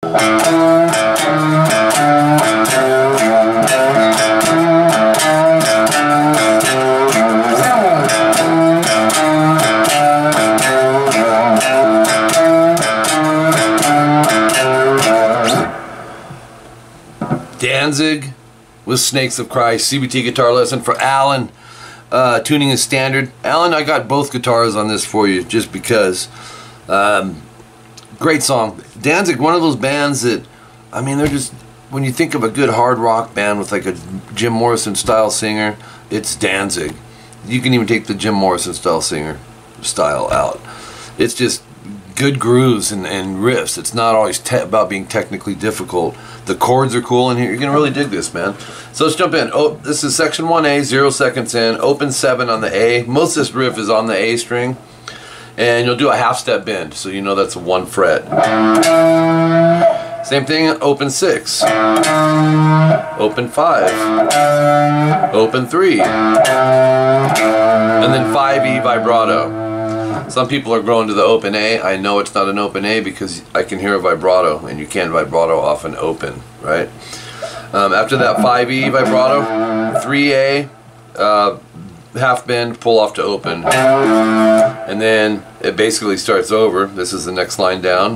Danzig with Snakes of Christ, CBT guitar lesson for Alan. Tuning is standard. Alan, I got both guitars on this for you just because. Great song. Danzig, one of those bands that, I mean, they're just, when you think of a good hard rock band with like a Jim Morrison style singer, it's Danzig. You can even take the Jim Morrison style singer style out. It's just good grooves and riffs. It's not always about being technically difficult. The chords are cool in here. You're gonna really dig this, man. So let's jump in. Oh, this is section 1A, 0 seconds in, open 7 on the A. Most of this riff is on the A string, and you'll do a half step bend, so you know that's a 1 fret. Same thing, open 6, open 5, open 3, and then 5E vibrato. Some people are growing to the open A. I know it's not an open A because I can hear a vibrato, and you can't vibrato off an open, right? After that 5E vibrato, 3A, half bend, pull off to open, and then it basically starts over. This is the next line down.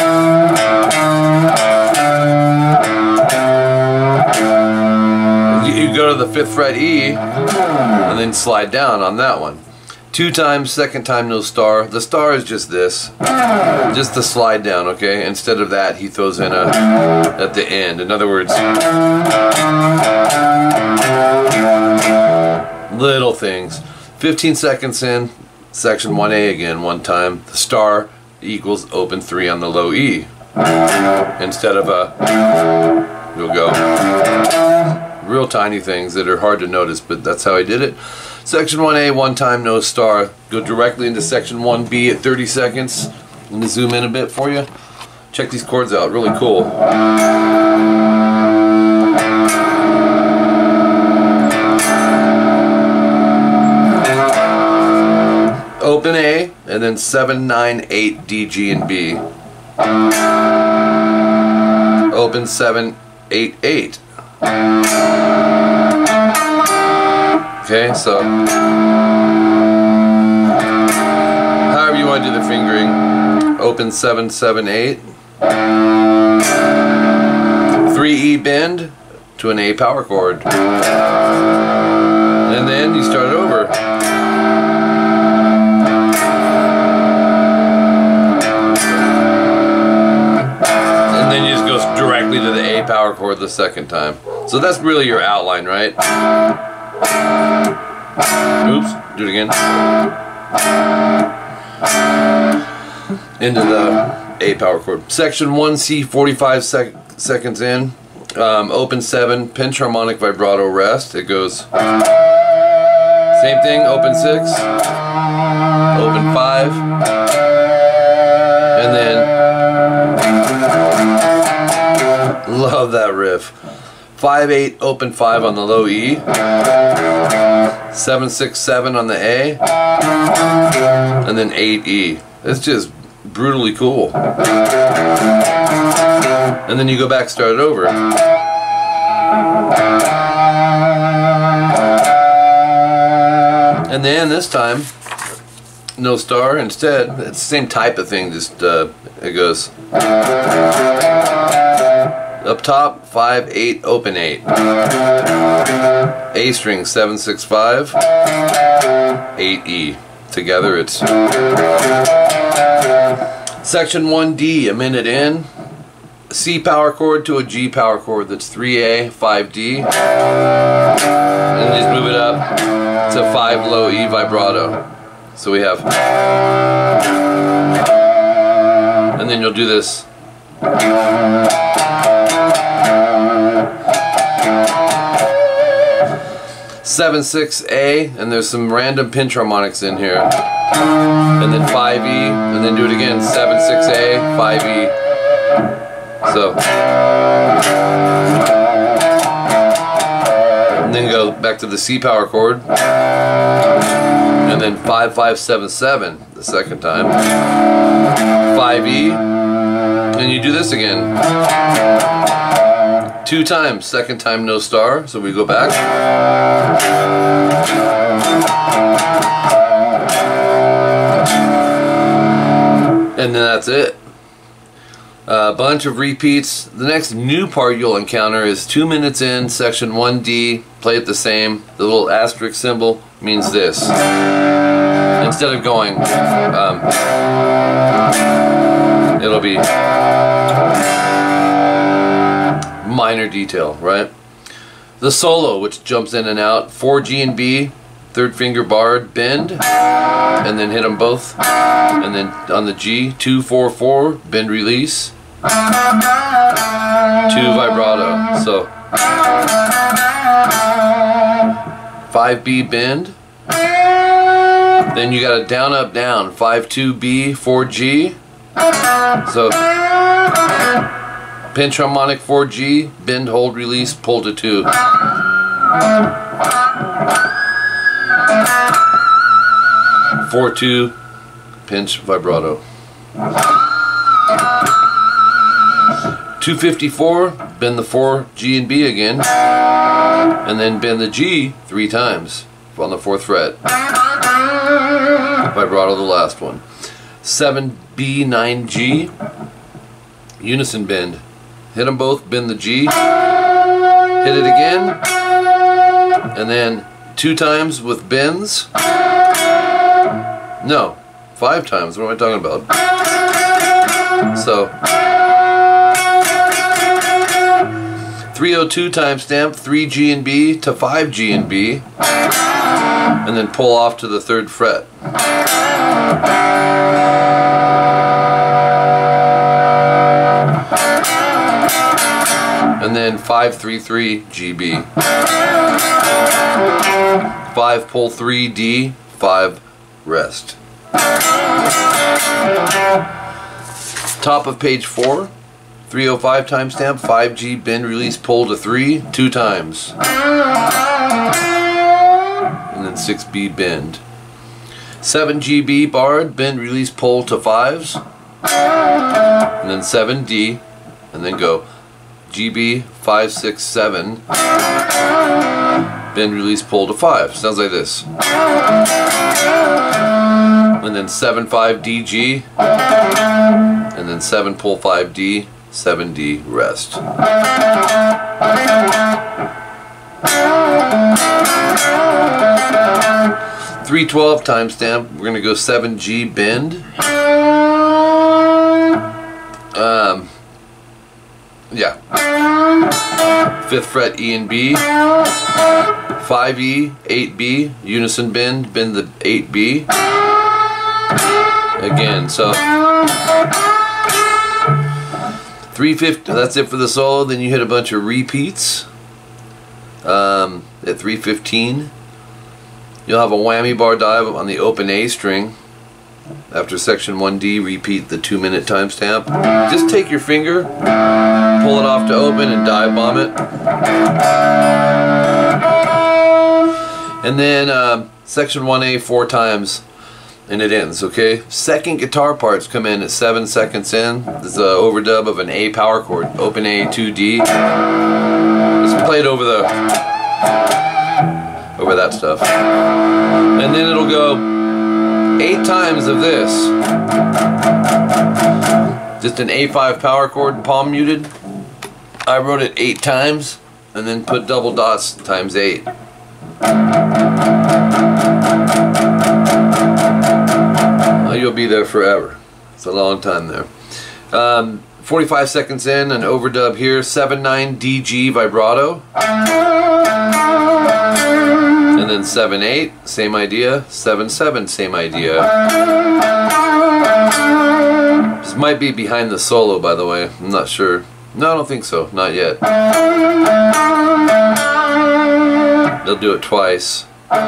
You go to the 5th fret E, and then slide down on that one. 2 times, second time no star. The star is just this, just the slide down, okay? Instead of that, he throws in a at the end. In other words, little things. 15 seconds in, section 1A again, 1 time. The star equals open 3 on the low E. Instead of a, you'll go real tiny things that are hard to notice, but that's how I did it. Section 1A, 1 time, no star. Go directly into section 1B at 30 seconds. Let me zoom in a bit for you. Check these chords out, really cool. Open A, and then 7, 9, 8, D, G, and B. Open 7, 8, 8. Okay, so however you want to do the fingering, open 7, 7, 8, 3E bend to an A power chord, and then you start over. And then you just go directly to the A power chord the second time. So that's really your outline, right? Oops, do it again. Into the A power chord. Section 1C, 45 seconds in. Open 7, pinch harmonic vibrato rest. It goes same thing, open 6, open 5, and then love that riff. 5, 8, open 5 on the low E, 7, 6, 7 on the A, and then 8 E. It's just brutally cool. And then you go back, start it over. And then this time, no star. Instead, it's the same type of thing, just it goes up top, 5, 8, open 8. A string, 7, 6, 5, 8 E. Together it's section 1D, a minute in. C power chord to a G power chord, that's 3A, 5D. And just move it up to 5 low E vibrato. So we have, and then you'll do this. 7, 6, A, and there's some random pinch harmonics in here. And then 5E, and then do it again, 7, 6, A, 5E. So, and then go back to the C power chord, and then 5, 5, 7, 7 the second time, 5E, And you do this again. 2 times. Second time no star, so we go back. And then that's it. A bunch of repeats. The next new part you'll encounter is 2 minutes in, section 1D, play it the same. The little asterisk symbol means this. Instead of going, it'll be minor detail, right? The solo, which jumps in and out, 4 G and B, 3rd finger barred, bend, and then hit them both. And then on the G, 2 4 4, bend release, 2 vibrato. So 5 B bend. Then you got a down up down, 5 2 B 4 G. So pinch harmonic 4 G, bend hold release, pull to 2. 4 2 pinch vibrato. 254, bend the 4 G and B again, and then bend the G 3 times on the 4th fret. Vibrato the last one. 7 B 9 G, unison bend. Hit them both, bend the G, hit it again, and then 2 times with bends. No, 5 times. What am I talking about? So 302 timestamp, 3 G and B to 5 G and B, and then pull off to the 3rd fret. And then 5 3 3 GB. 5 pull 3 D, 5 rest. Top of page 4, 305 timestamp, 5 G bend release pull to 3 2 times. And then 6 B bend. 7 GB barred, bend release pull to 5s. And then 7 D, and then go GB 5 6 7. Bend release pull to 5. Sounds like this. And then 7 5 D G, and then 7 pull 5 D, 7 D rest. 312 timestamp. We're gonna go 7 G bend. Yeah. 5th fret E and B. 5 E, 8 B, unison bend, bend the 8 B. Again, so 350. That's it for the solo. Then you hit a bunch of repeats. At 315, you'll have a whammy bar dive on the open A string. After section 1D, repeat the 2 minute timestamp. Just take your finger, pull it off to open, and dive bomb it. And then section 1A 4 times, and it ends, okay? Second guitar parts come in at 7 seconds in. There's an overdub of an A power chord, open A 2D. Just play it over that stuff. And then it'll go 8 times of this. Just an A5 power chord, palm muted. I wrote it 8 times, and then put double dots times 8. You'll be there forever. It's a long time there. 45 seconds in, an overdub here, 7-9 DG vibrato. And then 7-8, same idea, 7-7, same idea. This might be behind the solo, by the way, I'm not sure. No, I don't think so, not yet. They'll do it twice.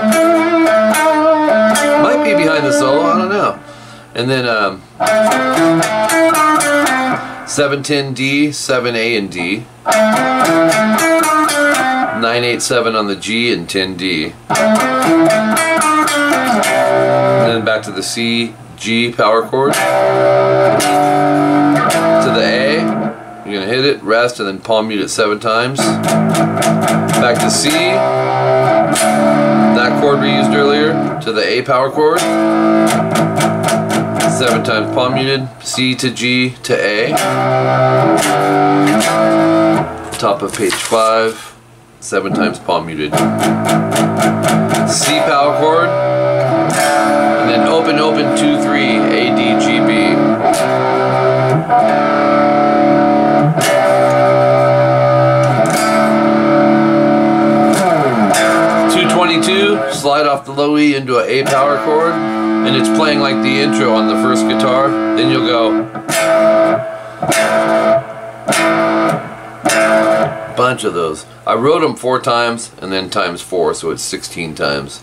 Might be behind the solo, I don't know. And then 7-10 D, 7A and D, 9-8-7 on the G and 10 D, and then back to the C, G power chord, to the A, You're going to hit it, rest, and then palm mute it 7 times. Back to C, that chord we used earlier, to the A power chord. 7 times palm muted, C to G to A. Top of page 5, 7 times palm muted. C power chord, and then open, open, 2, 3, A, D, G, B. 222, slide off the low E into an A power chord, and it's playing like the intro on the first guitar. Then you'll go. Bunch of those. I wrote them 4 times and then times 4, so it's 16 times.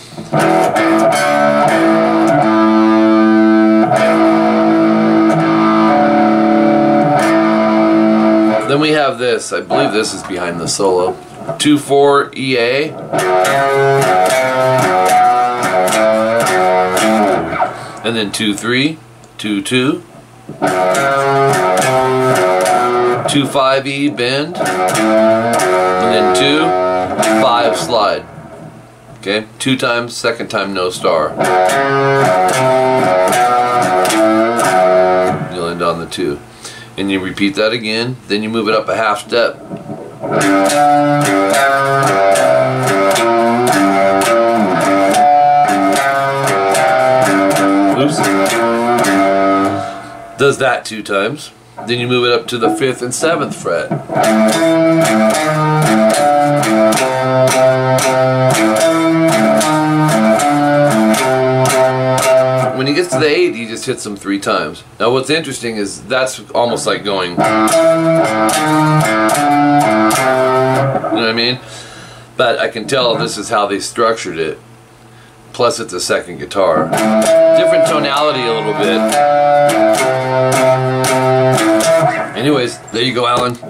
Then we have this. I believe this is behind the solo. 2-4 EA. And then 2-3, 2-2. 2-5 E bend, and then 2-5 slide. Okay, 2 times, second time no star. You'll end on the 2, and you repeat that again. Then you move it up a half step. Oops. Does that 2 times. Then you move it up to the 5th and 7th fret. When he gets to the 8, he just hits them 3 times. Now what's interesting is that's almost like going, you know what I mean? But I can tell this is how they structured it. Plus it's a second guitar. Different tonality a little bit. Anyways, there you go, Alan.